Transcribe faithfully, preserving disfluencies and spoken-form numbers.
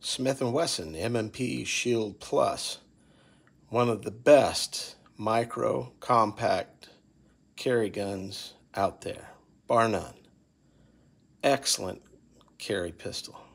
Smith and Wesson M and P Shield Plus, one of the best micro compact carry guns out there, bar none. Excellent carry pistol.